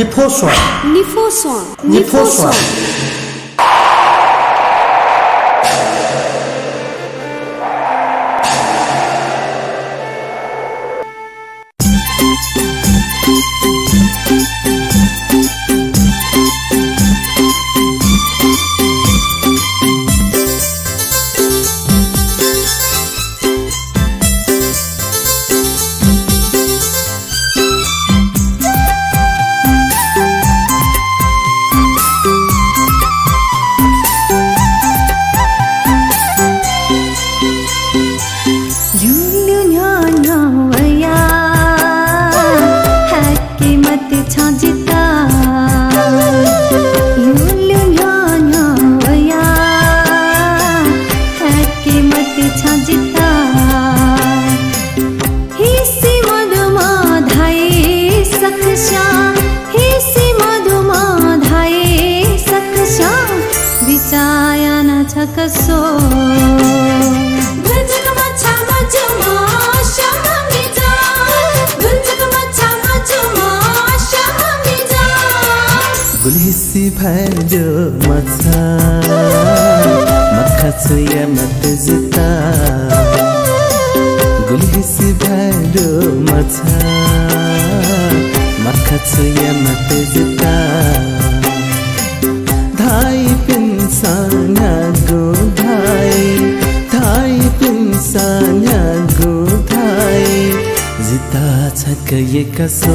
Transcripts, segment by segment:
你破爽， 你破爽， 你破爽。 गुलिसी भैरो मचा मखसुया मत जिता गुलिसी भैरो मचा मखसुया मत जिता धाई पिंसाना गो धाई पिंसाना गो धाई जिता छक ये कसो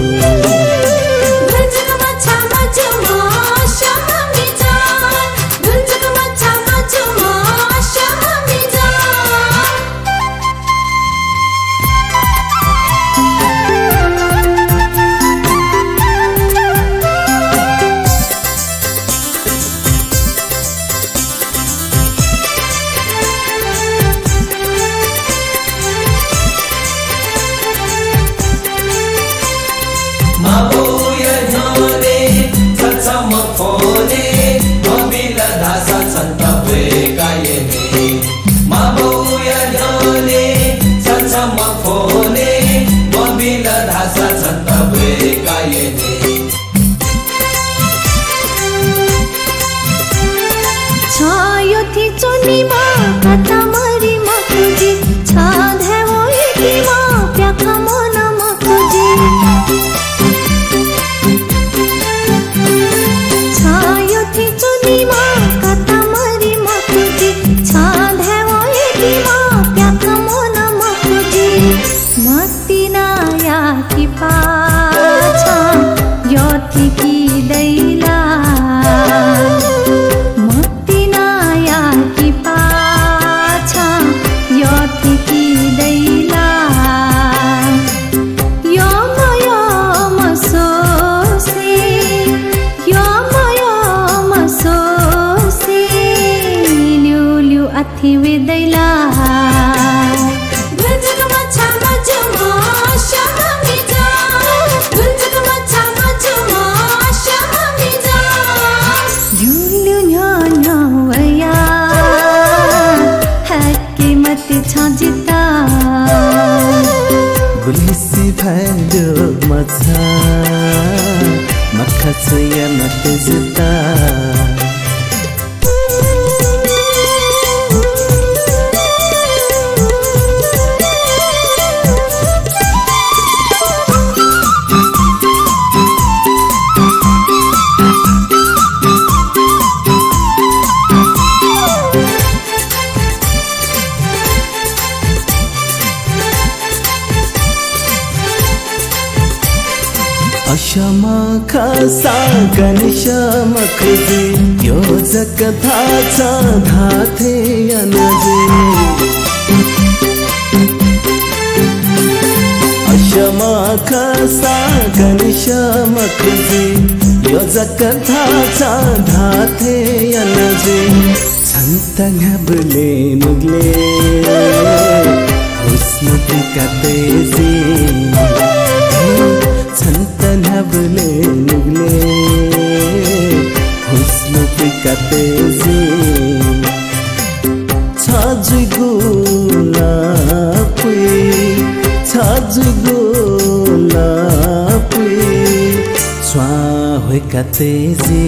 गुलिसी भैरो मचा मखसुया मत जिता क्षमा खासा गणेशम खुजी यो जगधाचा धाथे अनजे क्षमा खासा गणेशम खुजी यो जगधाचा धाथे अनजे संत घबले नुगले हुस्न कतेजी संतन हबले नुगले हुस्न कतेजी छाजुगुला पुई छाजुगुला पुई होई कतेजी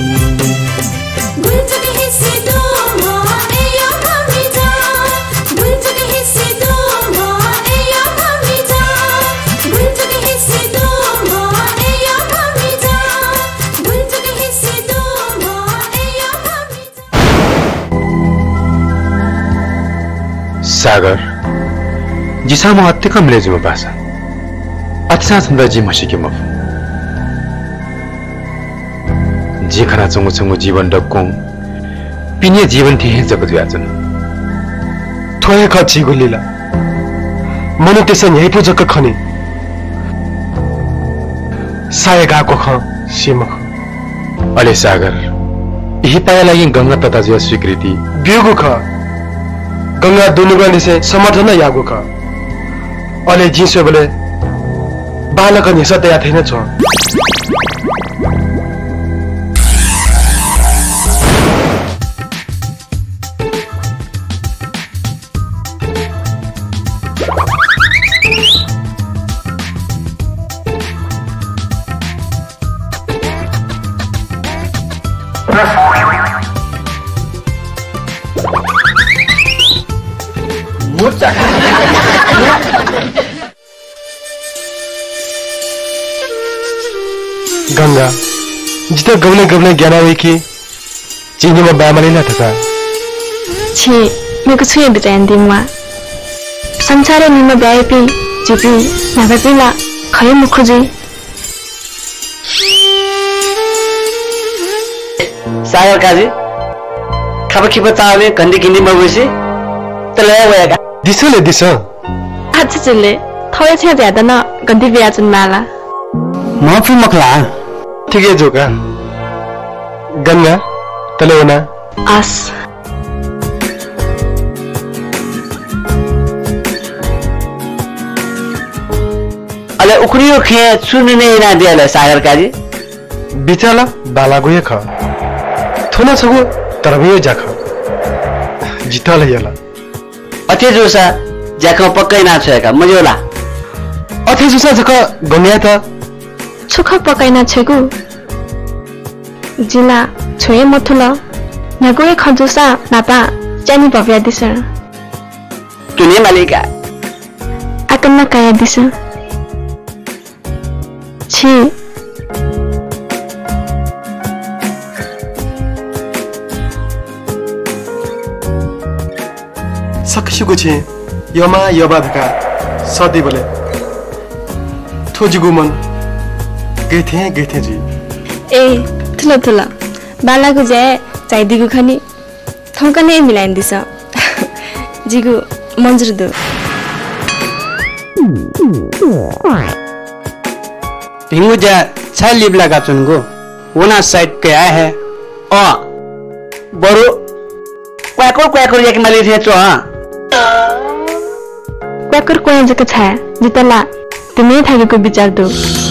सागर जिसा म अत्तिक मिलेजुम बासा अतिसा संदा जी मसिके म जी खना चंगु चंगु जीवन डक्को पिने जीवन थे जगत व्याजन थोय ख जी गुलीला मनु त्यसै यही पुजक खने साय गाको ख सिम अले सागर यही पाया लागि गंगा तथा जो स्वीकृति बिगु ख गंगा दुनुगले से समर्थन यागो ख अले जिसो बले बालक नि सतया थिएन छ गंगा जिता गवने गवने ज्ञानावे की चीनी में बामली ना था छी मैं कुछ ये बताएं दिम्मा संसारे निम्मा बायपी जिपी नवपीला खाये मुखुजी सागर काजी खबर खिपर चावे गंदी गिंदी मगुसी तले वयागा दिसले दिस अच्छा चले थोड़े छे ज्यादा ना गंदी ब्याजन माला माफी मखला ठीक है जोका गंगा तले होना आस अले उखरियो खे सुन्ने ना दियाले सागर काजी बिचाला बाला गए ख थोना सगो तरबियो जाख जिता लयला अथे जोसा जाखो पक्कै ना छेका मजोला अथे जोसा जक गन्या त सुख पकाइना छेगु जिला छोए मथुला नगुए खजुसा नापा जानी भव्या दिस किने मालिका आकन्ना काया दिस छी सक्सुको छे यमा यबा धका सदी बोले थोजिगु मन गथे जी ए थुला थुला बालागु जाय चाहिदिगु खनी थौकने मिलाइन दिस जिगु मंजुर दो भिंगु जा छ लिबला का चुनगु वना साइड के आया है अ बरु क्वाकर एक माली थे चो क्वाकर कोया जक छ जितला तिमी थागेको विचार दो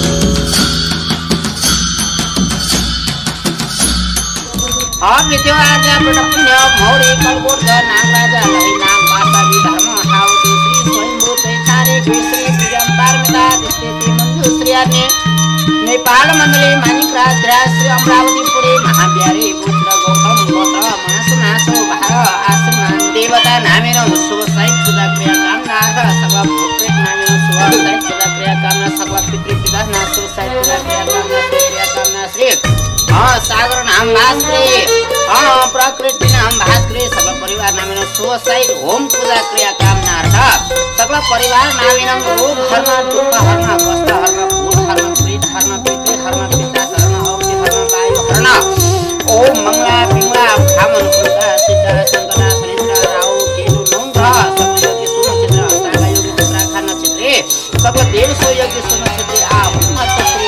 विद्यो आजा पुण्य मौरी कलकोट नाम राजा लई नाम माता धर्म हाउ श्री स्वयंभू तैसारे श्री श्रीराम पार्वता दिस्ते मंजू श्रीयाने नेपाल मंडली मानिक राजा श्री अमरावतीपुरी महाब्यारी पुत्र गौतम गोत्र मास भाव आसमान देवता नामेन शुभ साइट पूजा क्रिया कामना सर्व भूतप्रेत नामेन शुभ साइट पूजा क्रिया कामना सर्व पितृ पिता ना शुभ साइट पूजा क्रिया कामना श्री सागर नाम भास्करे प्रकृति नाम भास्करे सब परिवार नामेन सुसाइड होम पूजा क्रिया कामनार्थ सकल परिवार नामेन रोग हरण दुख हरण वस्त्र हरण भूत हरण प्रेत हरण पितृ हरण पिता हरण अवधि हरण वायु हरण ओम मंगला पिंगला भामन भूता सिद्ध संकटा शनिन्द्र राहु केतु नंग्रह सब योगी सुनक्षेत्र सागा योगी उत्तराखंड नक्षत्रे सब देव सो योगी सुनक्षेत्र आ मत श्री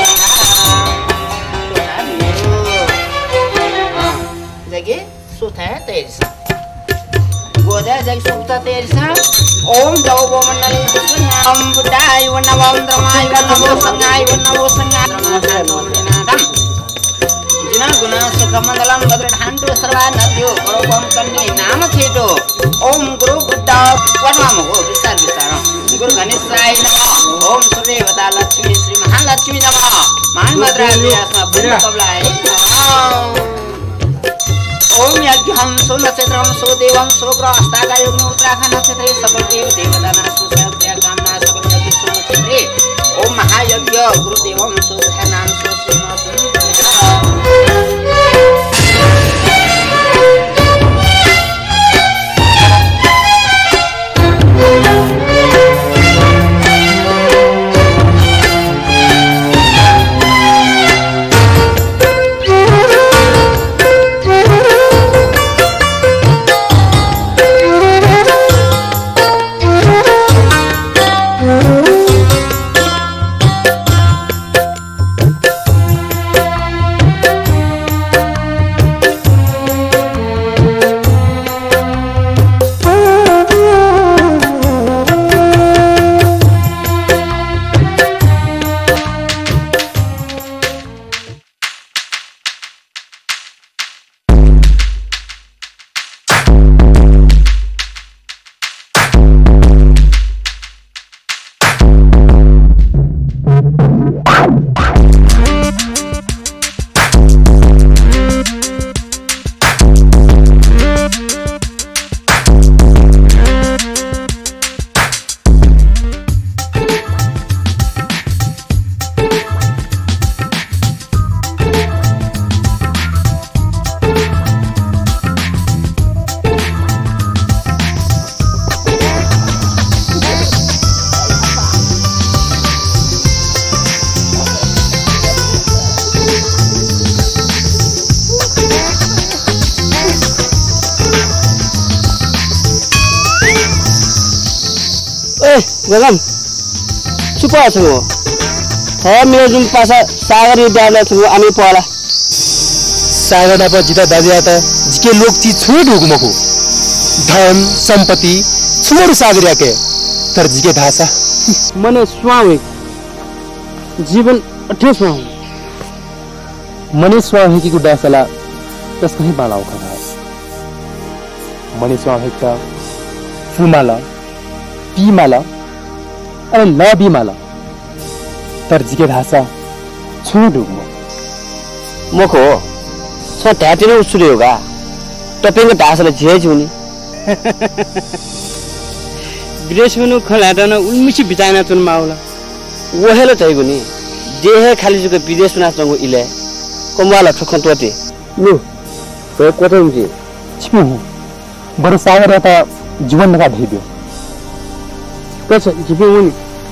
जगे सुथा तेरसा गोदा जग सुता तेरसा ओम दव बोमनल हम बुदाय वनवम द्रमाय वनवो संगाय वनवो संगाय जिना गुना सुखमंडलम भद्रधांतु सर्वा नद्यो गौरवम कन्ने नाम छेटो ओम गुरु बुद्ध वनवम हो विस्तार गुरु घनिष्ठाय नमः ओम सर्वदेवता लक्ष्मी श्री महालक्ष्मी नमः महाभद्राय कबलाय ओम यज्ञं सोमक्षेत्रं सोदेवं सोग्रहस्तागायुं उत्तराखंड नक्षत्रे सकल देव देवतानां सुसर्गया कामना सकल यज्ञ सोमक्षेत्रे ओम महायज्ञ गुरुदेवं सोधानां गगन चुप छु मेरो जुन पासा सागर विद्यालय छु आमी पढला सागर ना जिता दादी आता जिके लोग चीज छोड़ ढुकमको धन संपत्ति छोड़ सागर याके तर जिके भाषा मने स्वाभाविक जीवन अठे स्वाव मने स्वाभाविक की गुडासला तस कहीं बालाओ का मने स्वाभाविक का फुमाला पीमाला अरे ल बिमाला तर जिके भाषा छोड़ ढुकमो मको छ ट्याटिन उसुरे होगा टपेंग ढासले झेज हुनी विदेश मनु खलादन उन्मिसी बिचाना चुन माउला वहेलो चाहिँ गुनी देह खाली जुके विदेश ना संगो इले कमवाला ठखन तोते नु तो कोते उजी छिमु बरु सागर त जीवन का ढेब्यो कछ जिबे उनी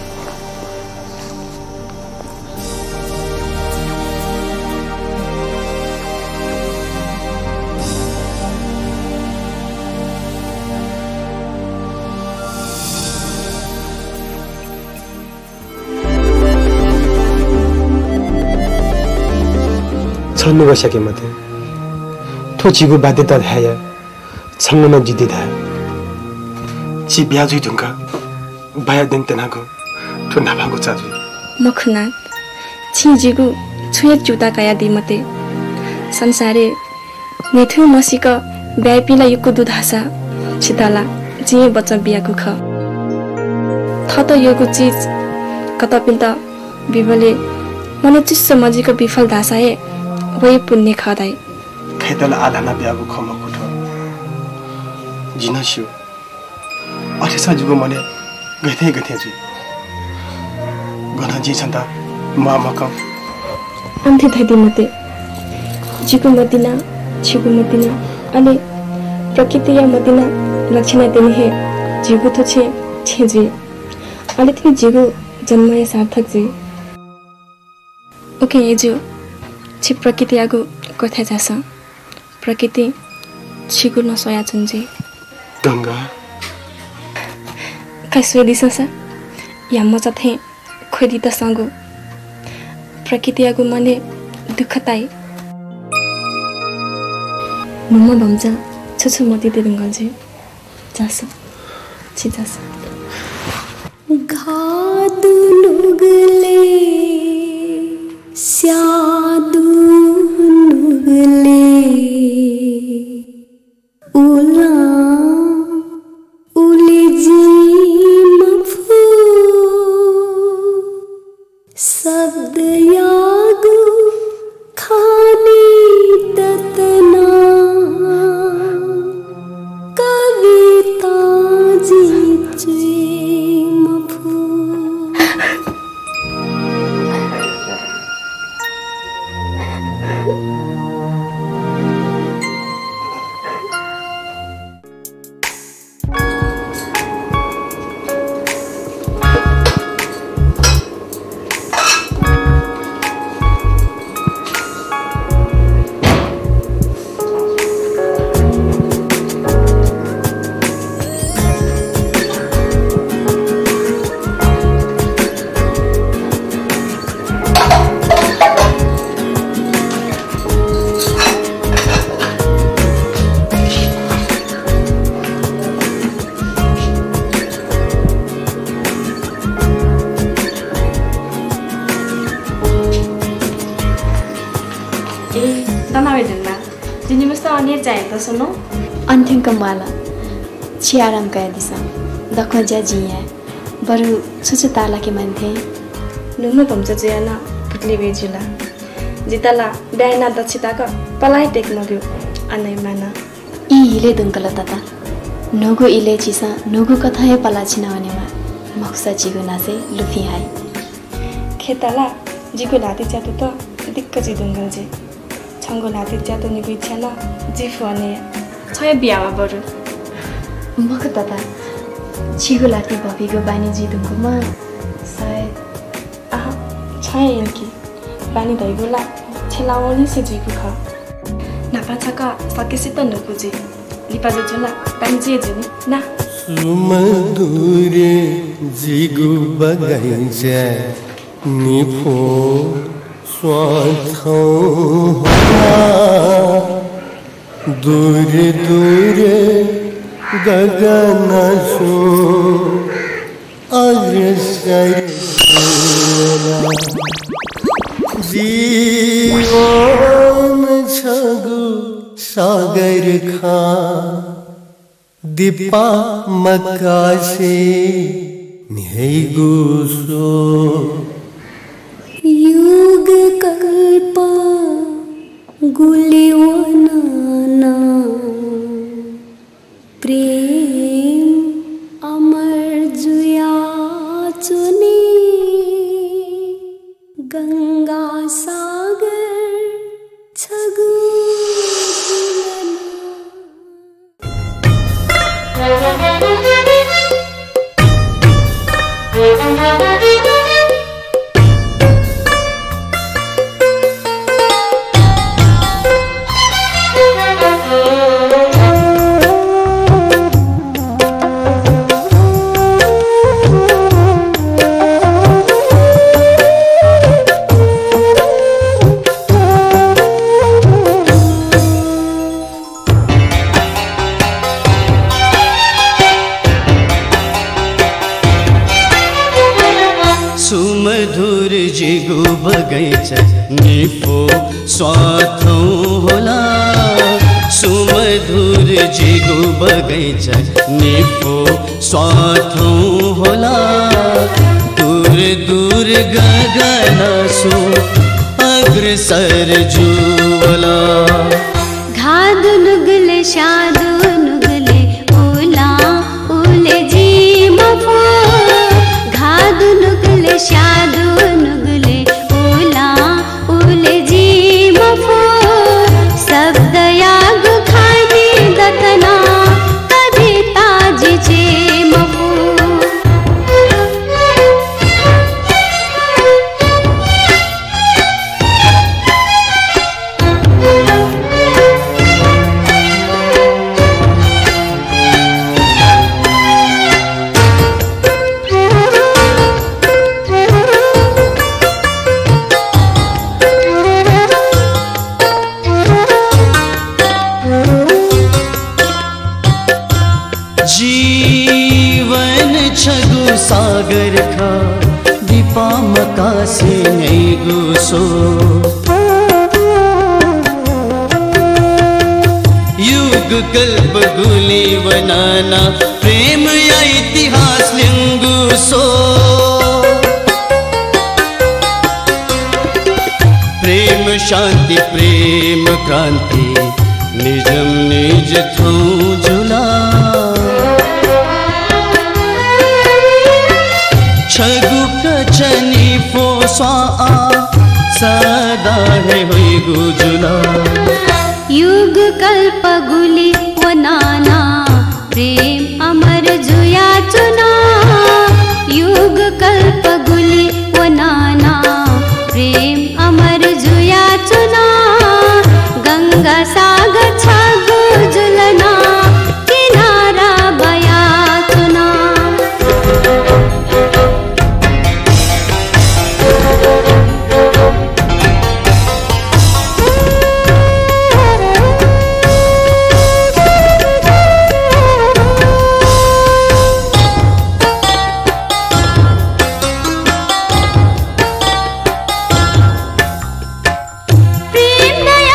छन्नु बसके मते ठोचीको बाध्यता धाया छङ्गन जिते धा ची ब्याजु ढुंगा बाया दिन तनाको ठो नाभाको चाजु मखना छिजिगु छुए जुता काया दि मते संसारे नेथु मसिक ब्यापिला युको दुधासा छिताला जिए बच्चा बियाको ख थत योगु चीज कतपिन्त बिबले मने चिस्स मजिको विफल धासाए वही पुण्य खादाई खैतला आलाना ब्यागु खमा कुठो जिनस्यो अठेसा जुगो मने गथे गथे जु गना जी छन्ता मामक अन्थे थैदि मते जिगु मदिना छिगु मदिना अनि प्रकृति या मदिना लक्षण दिने हे जिगु तो छे जी अनि ति जिगु जन्मय सार्थक जी ओके ये जो छि प्रकृति आगु कथा जास प्रकृति छिगु नसया चुन्जे गंगा कैसो दिससा या म चथे खोदी त संगो प्रकृति आगु मने दुखताई मम भन्छ छछु मति दिदंगल जे जास छि जास घादु लुगले स्यादु नुगले उला उले जी मफू ए तनावे जुन्ना जिनी मस्त अन्य चाहिए त सुनो अन्थिङ कमाला छियाराम कया दिसा दख ज्या जिया बरु छुछु ताला के मान्थे नुनु तमचा जियाना पुतली बेजुला जिताला ब्याना दक्षिताका पलाइ टेक मग्यो अनै माना ई हिले दुङ्कल तता नगो इले चिसा नगो कथा हे पला छिना वनेमा मक्सा जिगो नासे लुफी हाई खेताला जिको लाती च्यातो त दिक्क जी दुङ्गल जे छंगो लाती च्यातो निको इच्छा न जिफु अने छय बियावा बरु मक तता छिगो लाती भबिगो बानी जी दुङ्गोमा सायद आहा छय इनकी बानी भइगोला छेलाउनी से जिगु ख नापाछका सकेसी त नकुजी लिपाजे जुना पानी जिनी ना सुमधुरे जिगु बगैंचा निफो स्वाथौ दूर दूर गगन सो अग्रसर जीवन छगु सागर खा दीपा मकासे निहैगु सो युग कल्पा गुलिवना प्रेम अमर जुया चुनी गंगा सागर छगु सुमधुर जिगु बगैंचा निफो स्वाथौ होला सुमधुर जिगु बगैंचा निफो स्वाथौ होला दूर दूर गगन सो अग्रसर जुवला घादु नुगले शादु नुगले ओला ओले जी मफो घादु नुगले शादु नुगले ओला ओले जी मफो शब्द याग खानी दतना कविता जी जे मफो जीवन छगु सागर खा दीपा मकासे नैगु सो युग कल्प गुली वनाना प्रेम या इतिहास लिंगु सो प्रेम शांति प्रेम क्रांति निजम निज थौ झुला छगु कचनी फो स्वा सदा है हुई गुजुला युग कल्प गुली वनाना प्रेम अमर जुया चुना युग कल्प गुली वनाना प्रेम अमर जुया चुना गंगा सागर छगु जुलना किनारा बया चुना प्रेम दया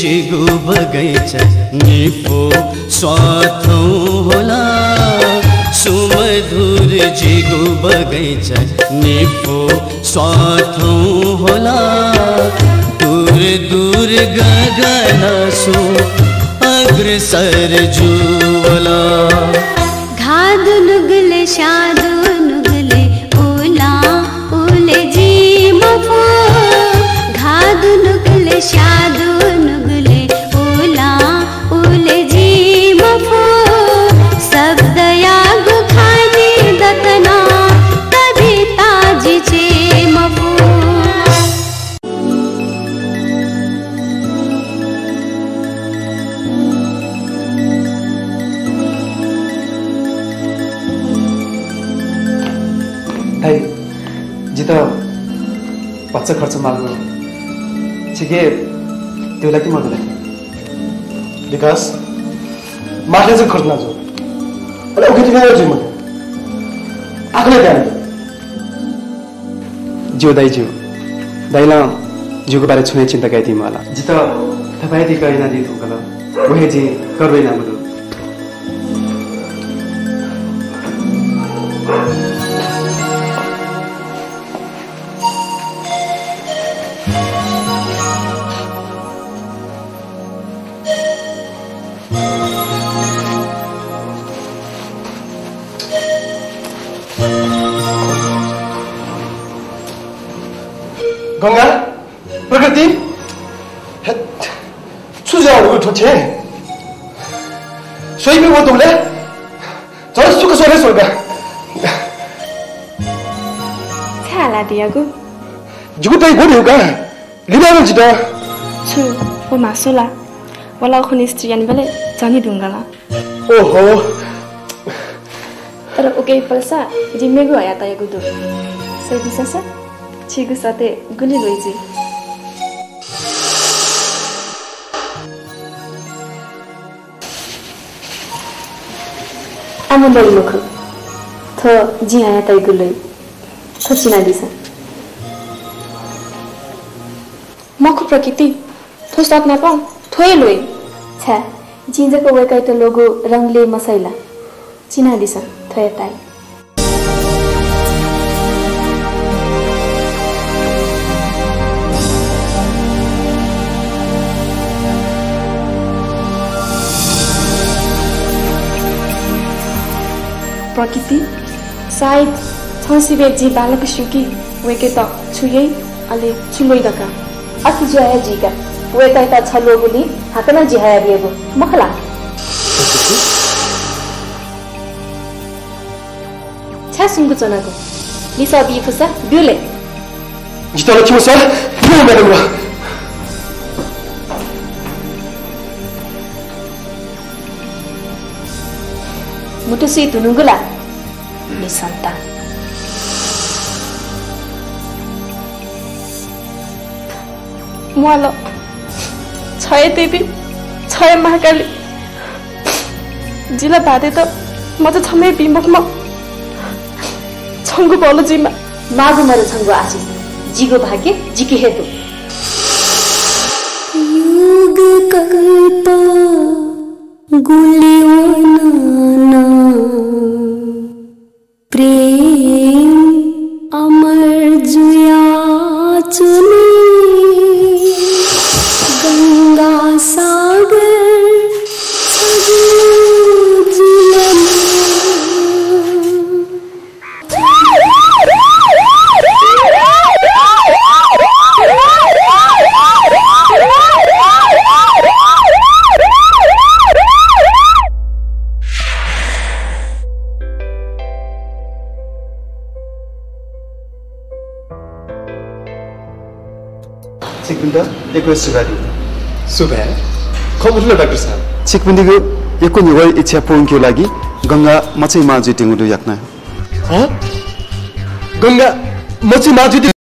जिगु बगैँचा निपो स्वाथौँ होला सुमधुर जिगु बगैँचा निपो स्वाथौँ होला दूर दूर गगन सो अग्रसर जुवला घादु नुगले शादु नुगले ओला ओले जी मफो घादु नुगले शादु नुगले ओला ओले जी मफो शब्द यागु खाने दतना कविता जी चे मफो जित पच्च खर्च माग्नु ठिकै त्यसलाई कि मर्दैन विकास माथि चाहिँ खर्च नजाऊ अरे ओके तिमी आयो म आफूले ध्यान जिउ दाइला जिउको बारे छुने चिन्ता गाइथी मला जित तपाईँ ती गरिना दि थुकल वहे जी गर्बै ना बुदु गंगा प्रकृति सुझावहरू ठोचे सोही में वो तुमले चल सुख सोले सोगा छाला दियागु जुगु तै गोडे होगा लिना न जिता छु ओ मासुला वला खुनी स्त्रीयन बेले जानी दुंगला ओहो तर ओके पल्सा जिम्मेगु आया तायगु दु सही दिसा छिगु साथे गुली लोइजी आमु लई मुख थ जी आया ताई गुलै थ चिना दिसा मखु प्रकृति थो साथ ना पाऊ थोए लोइ छा जिंजको वेकाइ त लोगो रंगले मसैला चिना दिसा थोए ताई प्रकृति सायद छसिबे जी बालक सुकी वेके त छुयै अले छुलोइ दका अति जया जीका वेकाइ त छलो गुली हाकना जिहाया बिएगो मखला छा सुंगु चनाको लिसा बि फुसा बिउले जिता लक्ष्मी सर यो मैडम मुटु सुई तुनुगुला निसन्ता मुआलो छय देवी छय महाकाली जिला बादे त म त छमे बिमुखमा छंगु बोलो जिमा मागु मरो छंगु आसी जिगो भाग्य जिकी हेतु युग कल्प गुलियोना प्रेम अमर जुया चुनी गंगा सागर सुबह खबर डाक्टर साहब चिकबिन्दीको एको निवर इच्छा पूर्णको लागि गंगा मचै माजुटिङुडु याक्ना गंगा मचै माजुटी